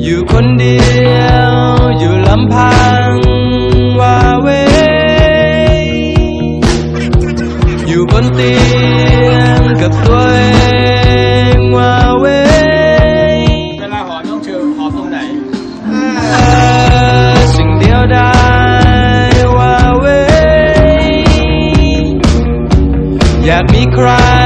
อยู่คนเดียวอยู่ลำพังว่าเวอยู่บนเตียงกับตัวเองว่าเวเวลาหอมต้องเชิญหอมตรงไหนสิ่งเดียวได้ว่าเวอยากมีใคร